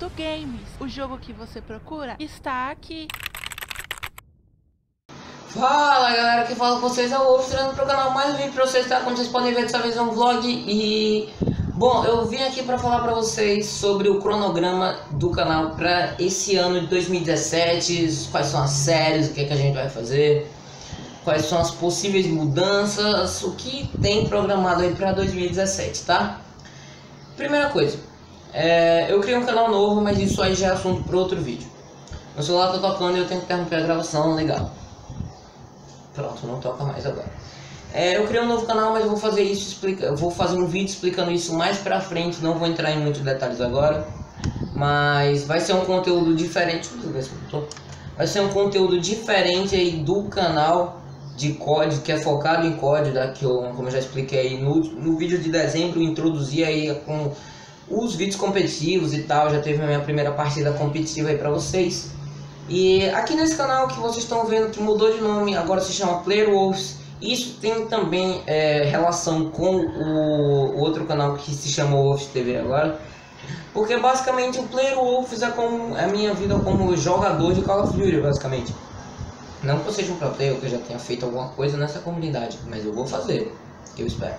Tudo Games. O jogo que você procura está aqui. Fala galera, que fala com vocês é o Wolf, trazendo pro canal mais um vídeo pra vocês, tá? Como vocês podem ver, dessa vez é um vlog e... Bom, eu vim aqui pra falar pra vocês sobre o cronograma do canal pra esse ano de 2017, quais são as séries, o que é que a gente vai fazer, quais são as possíveis mudanças, o que tem programado aí pra 2017, tá? Primeira coisa, eu criei um canal novo, mas isso aí já é assunto para outro vídeo. Meu celular tá tocando e eu tenho que interromper a gravação, legal. Pronto, não toca mais agora. Eu criei um novo canal, mas eu vou fazer isso, vou fazer um vídeo explicando isso mais pra frente, não vou entrar em muitos detalhes agora. Mas vai ser um conteúdo diferente, vai ser um conteúdo diferente aí do canal de COD, que é focado em COD, que eu, como eu já expliquei aí no vídeo de dezembro, eu introduzi aí com os vídeos competitivos e tal, já teve a minha primeira partida competitiva aí pra vocês. E aqui nesse canal que vocês estão vendo que mudou de nome, agora se chama Player Wolves. Isso tem também relação com o outro canal que se chama Wolves TV agora, porque basicamente o Player Wolves é como a minha vida como jogador de Call of Duty, basicamente. Não que eu seja um pro player, que eu já tenha feito alguma coisa nessa comunidade, mas eu vou fazer, eu espero.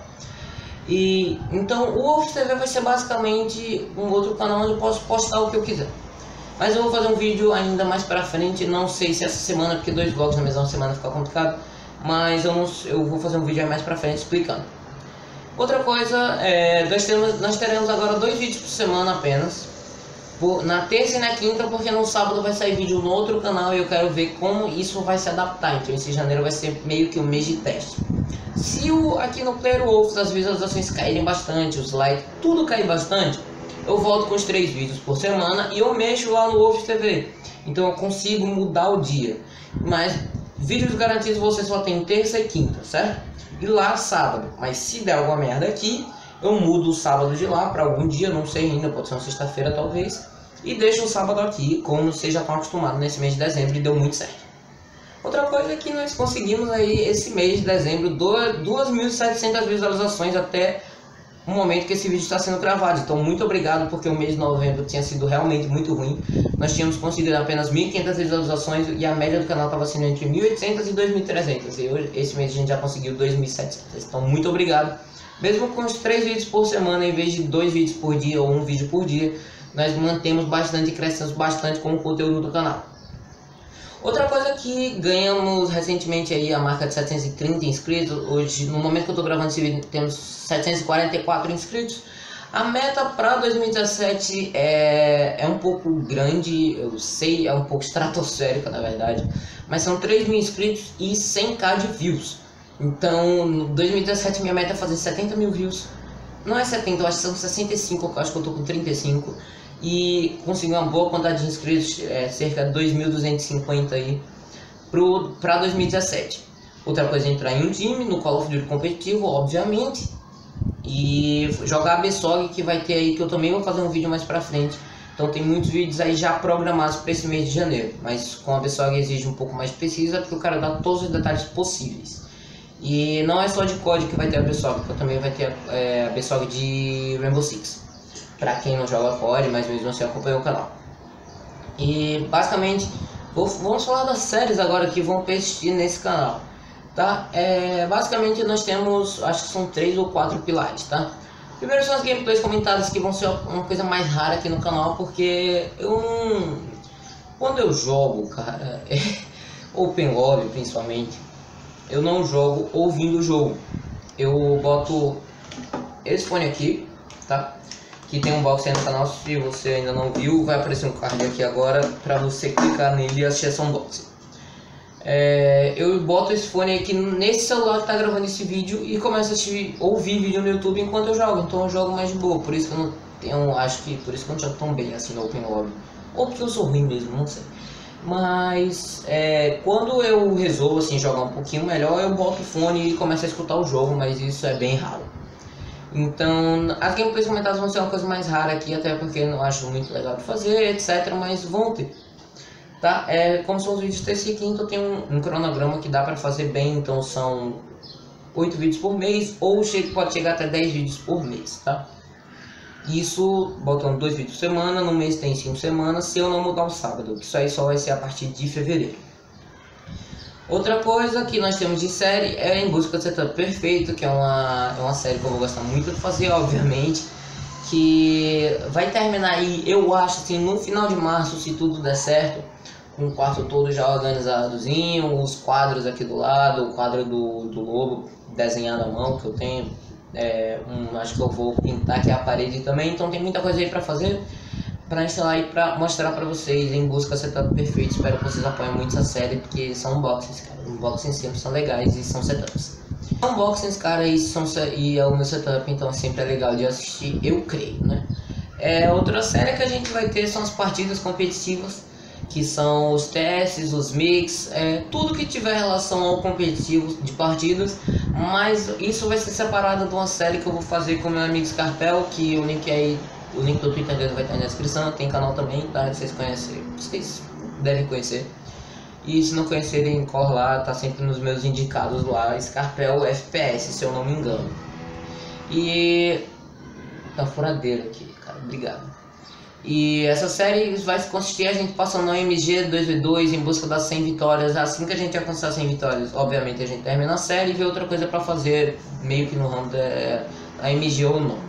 E então o Wolves TV vai ser basicamente um outro canal onde eu posso postar o que eu quiser. Mas eu vou fazer um vídeo ainda mais pra frente, não sei se essa semana, porque 2 vlogs na mesma semana fica complicado. Mas eu vou fazer um vídeo aí mais pra frente explicando. Outra coisa, nós teremos agora 2 vídeos por semana apenas. Na terça e na quinta, porque no sábado vai sair vídeo no outro canal e eu quero ver como isso vai se adaptar. Então esse janeiro vai ser meio que um mês de teste. Se aqui no Player Wolves as visualizações caírem bastante, os likes, tudo cair bastante, eu volto com os 3 vídeos por semana e eu mexo lá no Wolves TV. Então eu consigo mudar o dia. Mas vídeos garantidos você só tem terça e quinta, certo? E lá sábado. Mas se der alguma merda aqui, eu mudo o sábado de lá para algum dia, não sei ainda, pode ser uma sexta-feira talvez. E deixo o sábado aqui, como vocês já estão acostumados nesse mês de dezembro e deu muito certo. Outra coisa é que nós conseguimos aí esse mês de dezembro 2.700 visualizações até o momento que esse vídeo está sendo gravado. Então muito obrigado, porque o mês de novembro tinha sido realmente muito ruim. Nós tínhamos conseguido apenas 1.500 visualizações e a média do canal estava sendo entre 1.800 e 2.300. E hoje, esse mês a gente já conseguiu 2.700. Então muito obrigado. Mesmo com os 3 vídeos por semana, em vez de 2 vídeos por dia ou 1 vídeo por dia, nós mantemos bastante e crescemos bastante com o conteúdo do canal. Outra coisa que ganhamos recentemente aí a marca de 730 inscritos. Hoje, no momento que eu estou gravando esse vídeo, temos 744 inscritos. A meta para 2017 é um pouco grande, eu sei, é um pouco estratosférica na verdade, mas são 3.000 inscritos e 100k de views. Então, em 2017 minha meta é fazer 70 mil views. Não é 70, eu acho que são 65, eu acho que eu estou com 35. E conseguir uma boa quantidade de inscritos, cerca de 2.250 aí para 2017. Outra coisa é entrar em um time no Call of Duty competitivo, obviamente, e jogar a BSOG, que vai ter aí, que eu também vou fazer um vídeo mais pra frente. Então tem muitos vídeos aí já programados para esse mês de janeiro, mas com a BSOG exige um pouco mais de pesquisa, porque o cara dá todos os detalhes possíveis. E não é só de COD que vai ter a BSOG, porque também vai ter a BSOG de Rainbow Six, para quem não joga COD, mas mesmo assim acompanha o canal. E basicamente vamos falar das séries agora que vão persistir nesse canal, tá? Basicamente nós temos, acho que são 3 ou 4 pilares, tá? Primeiro são as gameplays comentadas, que vão ser uma coisa mais rara aqui no canal, porque eu não... Quando eu jogo, cara, Open Lobby principalmente, eu não jogo ouvindo o jogo. Eu boto esse fone aqui, tá? Que tem um box aí no canal, se você ainda não viu, vai aparecer um card aqui agora para você clicar nele e assistir essa unboxing. Eu boto esse fone aqui nesse celular que tá gravando esse vídeo e começo a ouvir vídeo no YouTube enquanto eu jogo. Então eu jogo mais de boa, por isso que eu não tenho, acho que por isso que eu não jogo tão bem assim no Open Lobby. Ou porque eu sou ruim mesmo, não sei. Mas quando eu resolvo assim jogar um pouquinho melhor, eu boto o fone e começo a escutar o jogo, mas isso é bem raro. Então as gameplays comentadas vão ser uma coisa mais rara aqui, até porque eu não acho muito legal de fazer, etc. Mas vão ter, tá? Como são os vídeos terça e quinta, eu tenho um cronograma que dá pra fazer bem. Então são 8 vídeos por mês, ou pode chegar até 10 vídeos por mês, tá? Isso botando 2 vídeos por semana, no mês tem 5 semanas, se eu não mudar o sábado, que isso aí só vai ser a partir de fevereiro. Outra coisa que nós temos de série é Em Busca do Setup Perfeito, que é uma série que eu vou gostar muito de fazer, obviamente, que vai terminar aí, eu acho, assim, no final de março, se tudo der certo, com o quarto todo já organizadozinho, os quadros aqui do lado, o quadro do lobo desenhado à mão que eu tenho, acho que eu vou pintar aqui a parede também, então tem muita coisa aí pra fazer, pra instalar e pra mostrar pra vocês Em Busca do Setup Perfeito. Espero que vocês apoiem muito essa série, porque são unboxings, cara, unboxings sempre são legais e são setups. Unboxings, cara, e é o meu setup, então sempre é legal de assistir, eu creio, né? Outra série que a gente vai ter são as partidas competitivas, que são os testes, os mix, tudo que tiver relação ao competitivo de partidas, mas isso vai ser separado de uma série que eu vou fazer com meu amigo Scarpel, que o link do Twitter dele vai estar na descrição, tem canal também, tá? Vocês conhecem, vocês devem conhecer. E se não conhecerem, corre lá, tá sempre nos meus indicados lá, Scarpel FPS, se eu não me engano. E tá furadeiro aqui, cara, obrigado. E essa série vai consistir a gente passando no MG 2v2 em busca das 100 vitórias. Assim que a gente alcançar 100 vitórias, obviamente a gente termina a série e vê outra coisa pra fazer, meio que no ramo da MG ou não.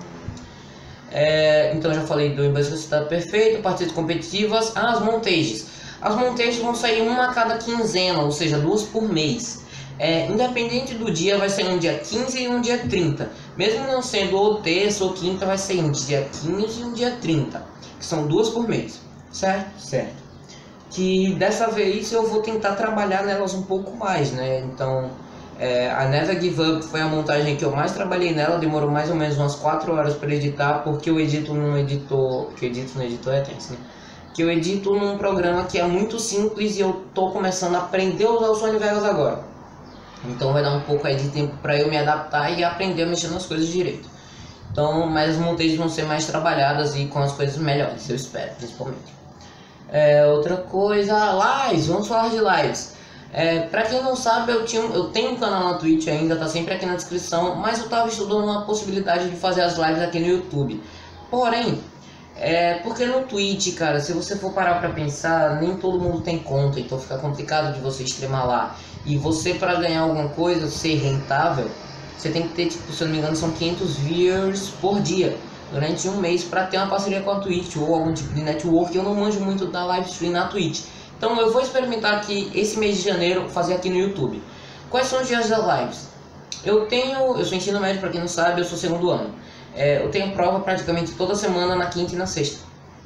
Então já falei do Em Busca do Setup Perfeito, partidas competitivas, as montages. As montages vão sair uma a cada quinzena, ou seja, 2 por mês. Independente do dia, vai sair um dia 15 e um dia 30. Mesmo não sendo ou terça ou quinta, vai sair um dia 15 e um dia 30. Que são 2 por mês, certo? Certo. Que dessa vez eu vou tentar trabalhar nelas um pouco mais, né? Então, a Never Give Up foi a montagem que eu mais trabalhei nela. Demorou mais ou menos umas 4 horas para editar, porque eu edito num editor... Que eu edito no editor é tenso, né? Que eu edito num programa que é muito simples e eu tô começando a aprender a usar o Sony Vegas agora. Então vai dar um pouco aí de tempo para eu me adaptar e aprender a mexer nas coisas direito. Então, mas as montagens vão ser mais trabalhadas e com as coisas melhores, eu espero, principalmente. Outra coisa, lives, vamos falar de lives. Pra quem não sabe, eu tenho um canal na Twitch ainda, tá sempre aqui na descrição, mas eu tava estudando uma possibilidade de fazer as lives aqui no YouTube. Porém, porque no Twitch, cara, se você for parar pra pensar, nem todo mundo tem conta, então fica complicado de você streamar lá. E você, pra ganhar alguma coisa, ser rentável, você tem que ter, tipo, se eu não me engano, são 500 viewers por dia durante um mês para ter uma parceria com a Twitch ou algum tipo de network. Eu não manjo muito da live stream na Twitch, então eu vou experimentar aqui esse mês de janeiro fazer aqui no YouTube. Quais são os dias das lives? Eu sou ensino médio, para quem não sabe, eu sou segundo ano. Eu tenho prova praticamente toda semana, na quinta e na sexta.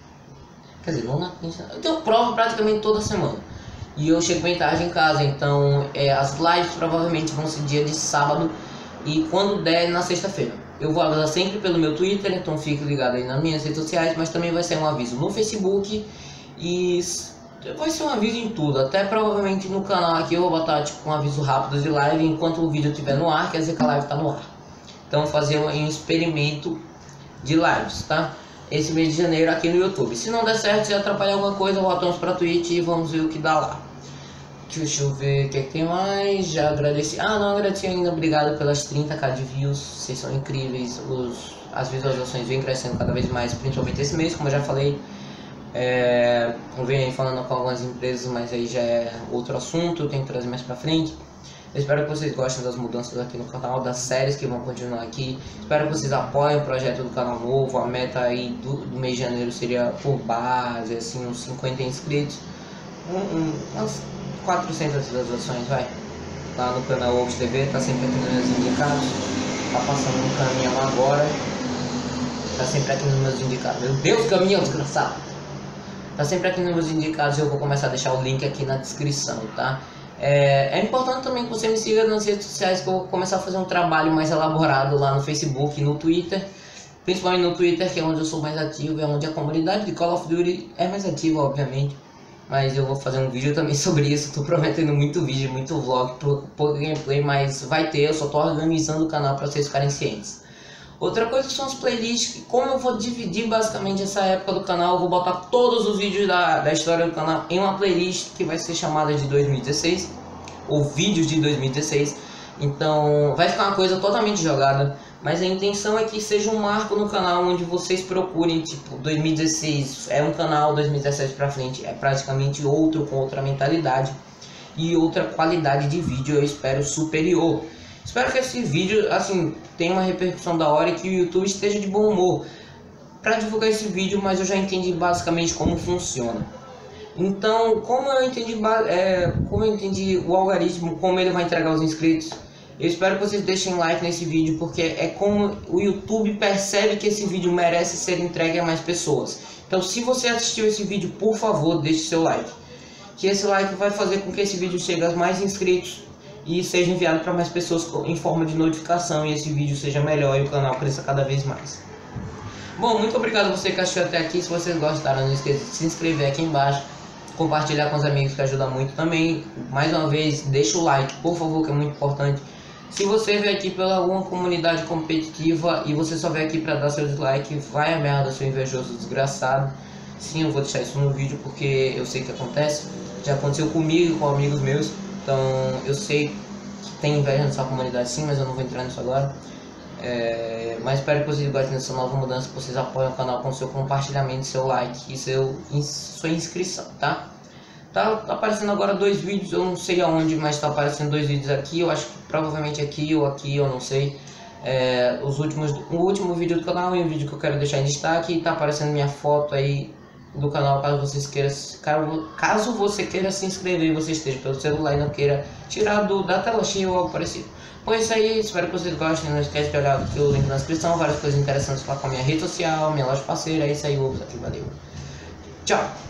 Quer dizer, não na quinta, eu tenho prova praticamente toda semana. E eu chego bem tarde em casa, então as lives provavelmente vão ser dia de sábado. E quando der, na sexta-feira. Eu vou avisar sempre pelo meu Twitter, então fique ligado aí nas minhas redes sociais, mas também vai ser um aviso no Facebook e vai ser um aviso em tudo. Até provavelmente no canal aqui eu vou botar tipo um aviso rápido de live enquanto o vídeo estiver no ar, quer dizer que a live está no ar. Então fazer um experimento de lives, tá? Esse mês de janeiro aqui no YouTube. Se não der certo, se atrapalhar alguma coisa, voltamos para Twitch e vamos ver o que dá lá. Deixa eu ver o que tem mais. Já agradeci. Não agradeci ainda. Obrigado pelas 30k de views. Vocês são incríveis. As visualizações vêm crescendo cada vez mais, principalmente esse mês, como eu já falei. Eu venho aí falando com algumas empresas, mas aí já é outro assunto. Eu tenho que trazer mais pra frente. Eu espero que vocês gostem das mudanças aqui no canal, das séries que vão continuar aqui. Espero que vocês apoiem o projeto do canal novo. A meta aí do mês de janeiro seria por base, assim, uns 50 inscritos. Umas 400 visualizações, vai. Lá no canal Wolves TV, tá sempre aqui nos meus indicados. Tá passando no caminhão agora. Tá sempre aqui nos meus indicados. Meu Deus, caminhão desgraçado. Tá sempre aqui nos meus indicados e eu vou começar a deixar o link aqui na descrição, tá? É importante também que você me siga nas redes sociais, que eu vou começar a fazer um trabalho mais elaborado lá no Facebook e no Twitter. Principalmente no Twitter, que é onde eu sou mais ativo, é onde a comunidade de Call of Duty é mais ativa, obviamente. Mas eu vou fazer um vídeo também sobre isso. Tô prometendo muito vídeo, muito vlog, pouco gameplay, mas vai ter. Eu só tô organizando o canal para vocês ficarem cientes. Outra coisa são as playlists, que como eu vou dividir basicamente essa época do canal, eu vou botar todos os vídeos da história do canal em uma playlist que vai ser chamada de 2016, ou vídeos de 2016. Então vai ficar uma coisa totalmente jogada, Mas a intenção é que seja um marco no canal, onde vocês procurem, tipo, 2016 é um canal, 2017 pra frente é praticamente outro, com outra mentalidade e outra qualidade de vídeo, eu espero, superior. Espero que esse vídeo, assim, tenha uma repercussão da hora e que o YouTube esteja de bom humor para divulgar esse vídeo, mas eu já entendi basicamente como funciona. Então, como eu entendi o algoritmo, como ele vai entregar os inscritos, eu espero que vocês deixem like nesse vídeo, porque é como o YouTube percebe que esse vídeo merece ser entregue a mais pessoas. Então, se você assistiu esse vídeo, por favor, deixe seu like. Que esse like vai fazer com que esse vídeo chegue a mais inscritos e seja enviado para mais pessoas em forma de notificação, e esse vídeo seja melhor e o canal cresça cada vez mais. Bom, muito obrigado a você que assistiu até aqui. Se vocês gostaram, não esqueça de se inscrever aqui embaixo, compartilhar com os amigos, que ajuda muito também. Mais uma vez, deixa o like, por favor, que é muito importante. Se você veio aqui pela alguma comunidade competitiva e você só veio aqui para dar seu dislike, vai a merda, seu invejoso desgraçado. Sim, eu vou deixar isso no vídeo porque eu sei que acontece. Já aconteceu comigo e com amigos meus. Então eu sei que tem inveja na sua comunidade, sim, mas eu não vou entrar nisso agora. Mas espero que vocês gostem dessa nova mudança, que vocês apoiem o canal com seu compartilhamento, seu like e sua inscrição, tá? Tá aparecendo agora 2 vídeos, eu não sei aonde, mas tá aparecendo 2 vídeos aqui. Eu acho que provavelmente aqui ou aqui, eu não sei. O último vídeo do canal e o vídeo que eu quero deixar em destaque. E tá aparecendo minha foto aí do canal, caso você queira se inscrever, você esteja pelo celular e não queira tirar da tela cheia ou algo parecido. Bom, é isso aí, espero que vocês gostem. Não esquece de olhar aqui o link na descrição, várias coisas interessantes lá com a minha rede social, minha loja parceira. É isso aí, outros aqui, valeu, tchau.